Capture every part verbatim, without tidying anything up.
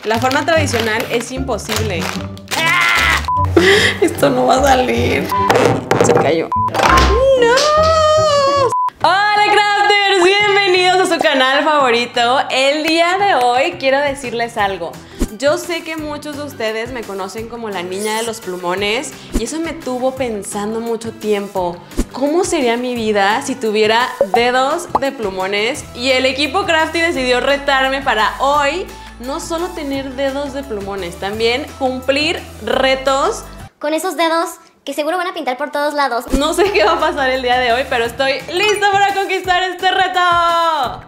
La forma tradicional es imposible. ¡Ah! Esto no va a salir. Se cayó. ¡No! Hola crafters, bienvenidos a su canal favorito. El día de hoy quiero decirles algo. Yo sé que muchos de ustedes me conocen como la niña de los plumones y eso me tuvo pensando mucho tiempo. ¿Cómo sería mi vida si tuviera dedos de plumones? Y el equipo Crafty decidió retarme para hoy no solo tener dedos de plumones, también cumplir retos con esos dedos que seguro van a pintar por todos lados. No sé qué va a pasar el día de hoy, pero estoy lista para conquistar este reto.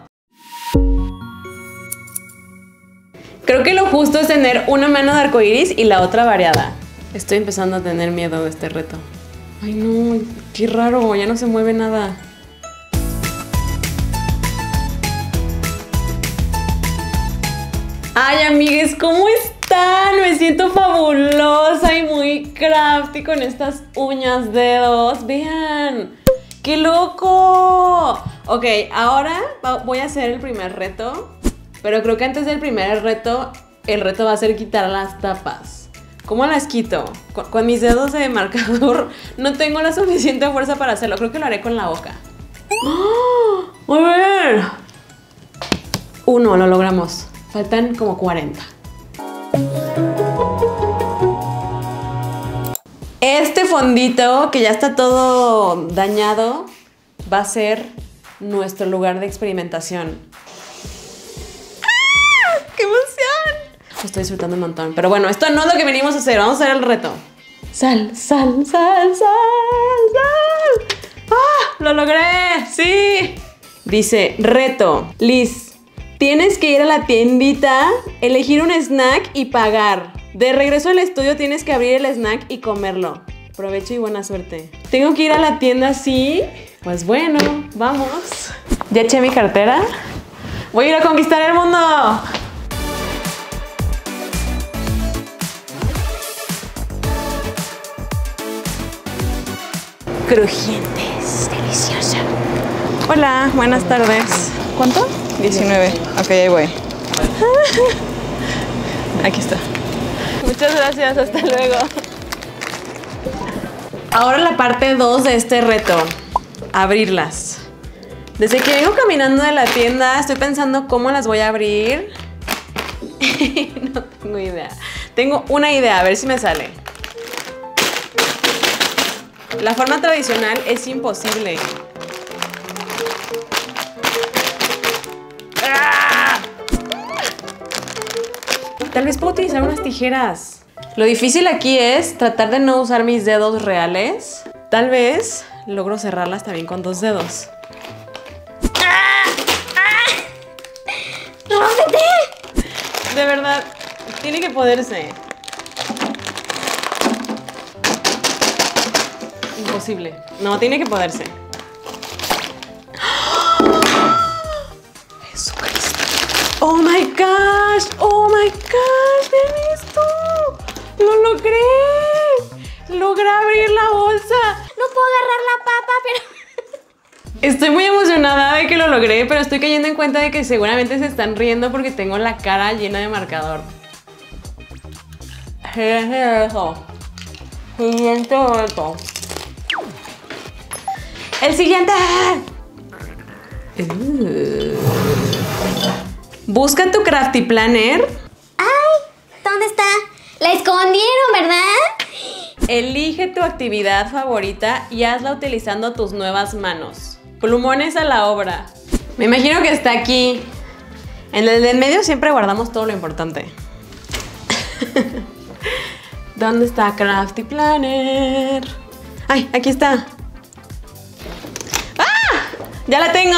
Creo que lo justo es tener una mano de arcoiris y la otra variada. Estoy empezando a tener miedo de este reto. Ay no, qué raro, ya no se mueve nada. Ay, amigues, ¿cómo están? Me siento fabulosa y muy crafty con estas uñas dedos. Vean, ¡qué loco! Ok, ahora voy a hacer el primer reto. Pero creo que antes del primer reto, el reto va a ser quitar las tapas. ¿Cómo las quito? Con, con mis dedos de marcador no tengo la suficiente fuerza para hacerlo. Creo que lo haré con la boca. ¡Oh! A ver. Uno, lo logramos. Faltan como cuarenta. Este fondito, que ya está todo dañado, va a ser nuestro lugar de experimentación. ¡Qué emoción! Estoy disfrutando un montón. Pero bueno, esto no es lo que venimos a hacer. Vamos a hacer el reto. Sal, sal, sal, sal, sal. ¡Ah! ¡Lo logré! ¡Sí! Dice, reto. Liz, tienes que ir a la tiendita, elegir un snack y pagar. De regreso al estudio tienes que abrir el snack y comerlo. Provecho y buena suerte. Tengo que ir a la tienda, ¿sí? Pues bueno, vamos. Ya eché mi cartera. Voy a ir a conquistar el mundo. Crujientes, deliciosa. Hola, buenas tardes. ¿Cuánto? diecinueve. Ok, ahí voy. Aquí está. Muchas gracias, hasta luego. Ahora la parte dos de este reto. Abrirlas. Desde que vengo caminando de la tienda, estoy pensando cómo las voy a abrir. No tengo idea. Tengo una idea, a ver si me sale. La forma tradicional es imposible. ¡Ah! Tal vez puedo utilizar unas tijeras. Lo difícil aquí es tratar de no usar mis dedos reales. Tal vez logro cerrarlas también con dos dedos. De verdad, tiene que poderse. Imposible. No, tiene que poderse. Jesucristo. Oh my gosh. Oh my gosh. Vean esto. Lo logré. Logré abrir la bolsa. No puedo agarrar la papa, pero... Estoy muy emocionada de que lo logré, pero estoy cayendo en cuenta de que seguramente se están riendo porque tengo la cara llena de marcador. Siguiente reto. El siguiente. Uh. Busca tu Crafty Planner. ¡Ay! ¿Dónde está? La escondieron, ¿verdad? Elige tu actividad favorita y hazla utilizando tus nuevas manos. Plumones a la obra. Me imagino que está aquí. En el del medio siempre guardamos todo lo importante. ¿Dónde está Crafty Planner? ¡Ay! Aquí está. ¡Ah! ¡Ya la tengo!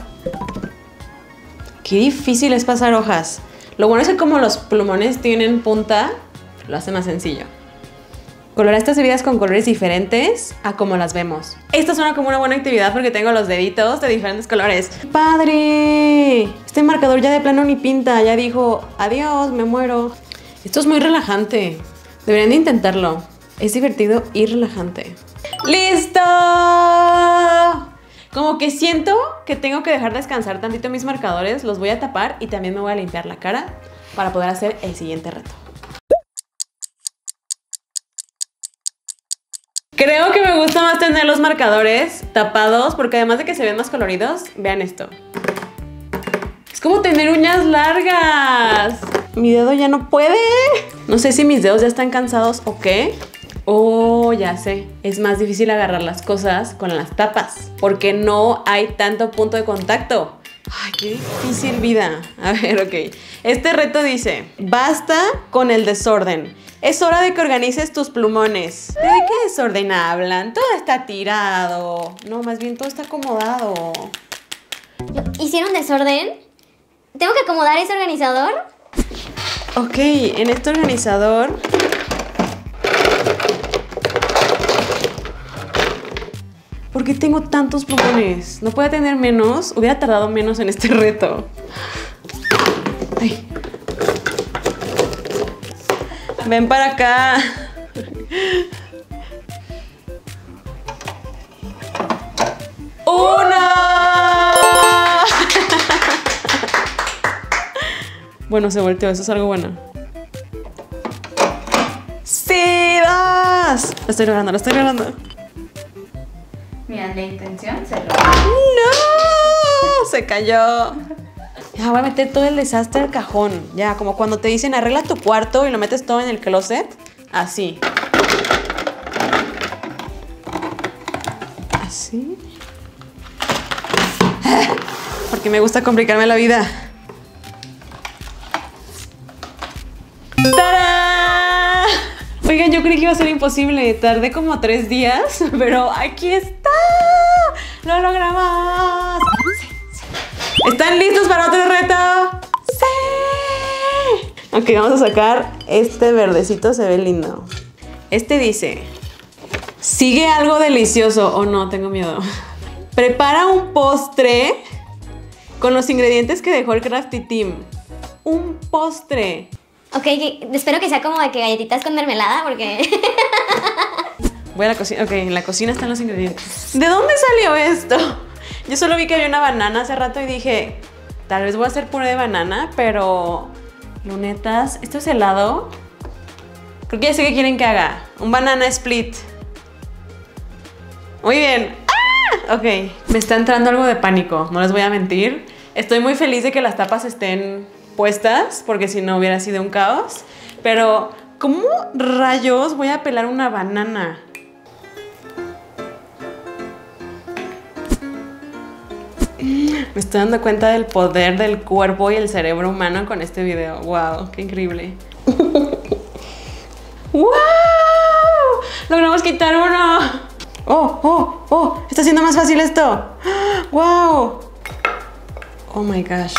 Qué difícil es pasar hojas. Lo bueno es que como los plumones tienen punta, lo hace más sencillo. Colorar estas bebidas con colores diferentes a como las vemos. Esta suena como una buena actividad porque tengo los deditos de diferentes colores. ¡Padre! Este marcador ya de plano ni pinta. Ya dijo, adiós, me muero. Esto es muy relajante. Deberían de intentarlo. Es divertido y relajante. ¡Listo! Como que siento que tengo que dejar descansar tantito mis marcadores. Los voy a tapar y también me voy a limpiar la cara para poder hacer el siguiente reto. Creo que me gusta más tener los marcadores tapados porque además de que se ven más coloridos, vean esto. Es como tener uñas largas. Mi dedo ya no puede. No sé si mis dedos ya están cansados o qué. Oh, ya sé. Es más difícil agarrar las cosas con las tapas porque no hay tanto punto de contacto. Ay, qué difícil vida. A ver, ok. Este reto dice, basta con el desorden. Es hora de que organices tus plumones. ¿De qué desorden hablan? Todo está tirado. No, más bien todo está acomodado. ¿Hicieron desorden? ¿Tengo que acomodar ese organizador? Ok, en este organizador... ¿Por qué tengo tantos plumones? No puede tener menos. Hubiera tardado menos en este reto. Ay. Ven para acá. ¡Una! Bueno, se volteó. Eso es algo bueno. ¡Sí, vas! Lo estoy logrando, lo estoy logrando. Mira, la intención se lo... ¡No! Se cayó. Ya, voy a meter todo el desastre al cajón. Ya, como cuando te dicen arregla tu cuarto y lo metes todo en el closet. Así. Así. Porque me gusta complicarme la vida. ¡Tarán! Oigan, yo creí que iba a ser imposible. Tardé como tres días, pero aquí está. ¡Lo logramos! Sí, sí. ¿Están listos para otro reto? ¡Sí! Ok, vamos a sacar este verdecito, se ve lindo. Este dice, sigue algo delicioso. Oh no, tengo miedo. Prepara un postre con los ingredientes que dejó el Crafty Team. Un postre. Ok, espero que sea como de que galletitas con mermelada, porque... Voy a la cocina. Ok, en la cocina están los ingredientes. ¿De dónde salió esto? Yo solo vi que había una banana hace rato y dije, tal vez voy a hacer puré de banana, pero... Lunetas, ¿esto es helado? Creo que ya sé qué quieren que haga. Un banana split. Muy bien. ¡Ah! Ok, me está entrando algo de pánico, no les voy a mentir. Estoy muy feliz de que las tapas estén puestas, porque si no hubiera sido un caos. Pero, ¿cómo rayos voy a pelar una banana? Me estoy dando cuenta del poder del cuerpo y el cerebro humano con este video. ¡Wow! ¡Qué increíble! ¡Wow! ¡Logramos quitar uno! ¡Oh! ¡Oh! ¡Oh! ¡Está siendo más fácil esto! ¡Wow! ¡Oh my gosh!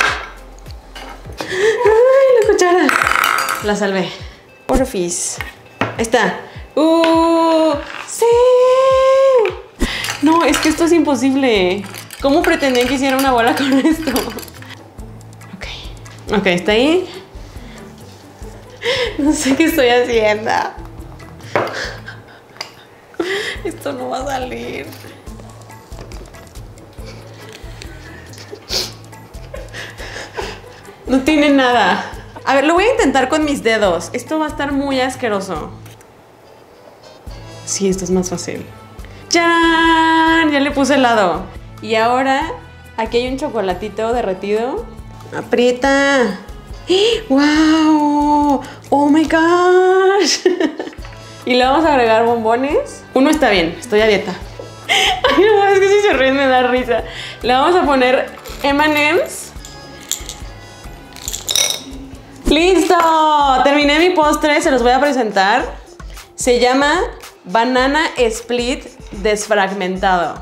¡Ay, la cuchara! La salvé. Porfis. Ahí está. ¡Uh! ¡Sí! No, es que esto es imposible. ¿Cómo pretendían que hiciera una bola con esto? Ok. Ok, está ahí. No sé qué estoy haciendo. Esto no va a salir. No tiene nada. A ver, lo voy a intentar con mis dedos. Esto va a estar muy asqueroso. Sí, esto es más fácil. ¡Chan! Ya le puse helado. Y ahora, aquí hay un chocolatito derretido. ¡Aprieta! ¡Wow! ¡Oh my gosh! Y le vamos a agregar bombones. Uno está bien, estoy a dieta. Ay, no, es que si se ríen me da risa. Le vamos a poner eme and eme's. ¡Listo! Terminé mi postre, se los voy a presentar. Se llama Banana Split Desfragmentado.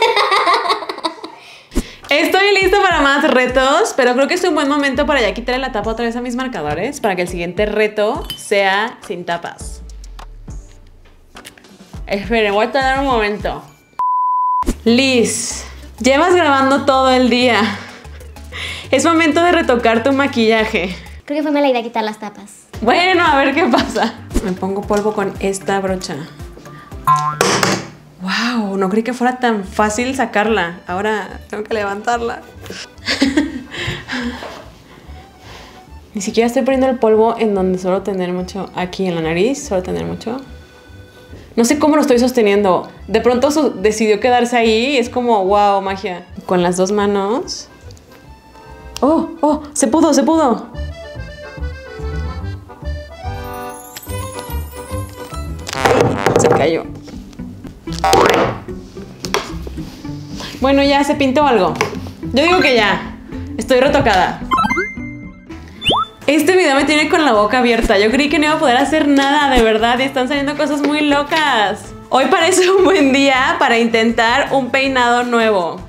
Estoy lista para más retos, pero creo que es un buen momento para ya quitarle la tapa otra vez a mis marcadores para que el siguiente reto sea sin tapas. Esperen, voy a tardar un momento. Liz, llevas grabando todo el día. Es momento de retocar tu maquillaje. Creo que fue mala idea quitar las tapas. Bueno, a ver qué pasa. Me pongo polvo con esta brocha. Wow, no creí que fuera tan fácil sacarla. Ahora tengo que levantarla. Ni siquiera estoy poniendo el polvo en donde suelo tener mucho. Aquí en la nariz suelo tener mucho. No sé cómo lo estoy sosteniendo. De pronto decidió quedarse ahí y es como, wow, magia. Con las dos manos. Oh, oh, se pudo, se pudo. Se cayó. Bueno, ya se pintó algo. Yo digo que ya. Estoy retocada. Este video me tiene con la boca abierta. Yo creí que no iba a poder hacer nada, de verdad. Y están saliendo cosas muy locas. Hoy parece un buen día para intentar un peinado nuevo.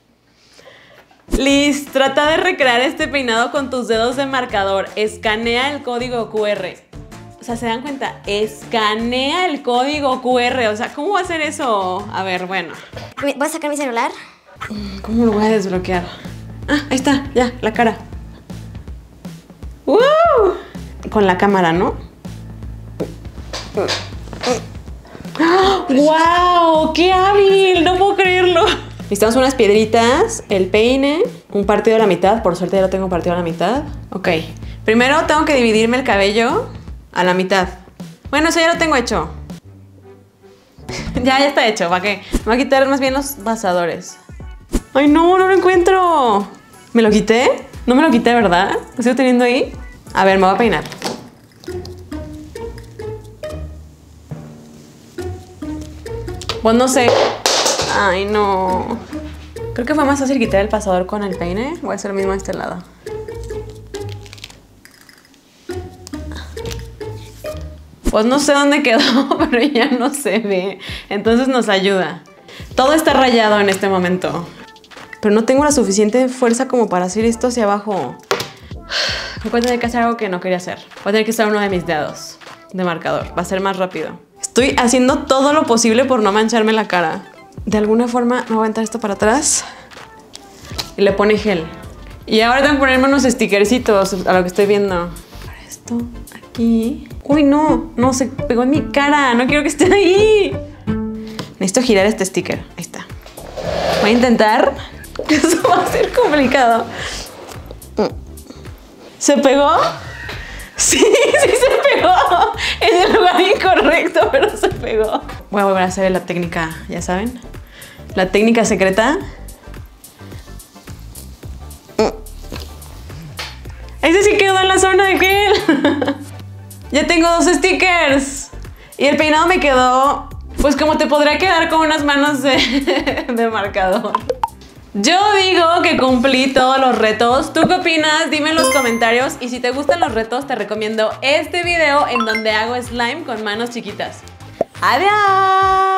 Liz, trata de recrear este peinado con tus dedos de marcador. Escanea el código cu erre. O sea, ¿se dan cuenta? Escanea el código cu erre. O sea, ¿cómo va a hacer eso? A ver, bueno. ¿Voy a sacar mi celular? ¿Cómo lo voy a desbloquear? Ah, ahí está, ya, la cara. ¡Wow! Con la cámara, ¿no? ¡Wow! ¡Qué hábil! No puedo creerlo. Necesitamos unas piedritas, el peine, un partido a la mitad. Por suerte ya lo tengo partido a la mitad. Ok. Primero tengo que dividirme el cabello a la mitad. Bueno, eso ya lo tengo hecho. Ya, ya está hecho. ¿Para qué? Me voy a quitar más bien los vasadores. ¡Ay, no! ¡No lo encuentro! ¿Me lo quité? No me lo quité, ¿verdad? ¿Lo sigo teniendo ahí? A ver, me voy a peinar. Pues no sé. Ay, no. Creo que fue más fácil quitar el pasador con el peine. Voy a hacer lo mismo a este lado. Pues no sé dónde quedó, pero ya no se ve. Entonces nos ayuda. Todo está rayado en este momento. Pero no tengo la suficiente fuerza como para hacer esto hacia abajo. Voy a tener que hacer algo que no quería hacer. Voy a tener que usar uno de mis dedos de marcador. Va a ser más rápido. Estoy haciendo todo lo posible por no mancharme la cara. De alguna forma me voy a aventar esto para atrás. Y le pone gel. Y ahora tengo que ponerme unos stickercitos a lo que estoy viendo. Para esto, aquí. Uy, no. No, se pegó en mi cara. No quiero que esté ahí. Necesito girar este sticker. Ahí está. Voy a intentar. Eso va a ser complicado. ¿Se pegó? Sí, sí se pegó. En el lugar incorrecto, pero se pegó. Voy a volver a hacer la técnica, ya saben. La técnica secreta. Ese sí quedó en la zona de gel. Ya tengo dos stickers. Y el peinado me quedó, pues como te podría quedar con unas manos de, de marcador. Yo digo que cumplí todos los retos. ¿Tú qué opinas? Dime en los comentarios. Y si te gustan los retos, te recomiendo este video en donde hago slime con manos chiquitas. ¡Adiós!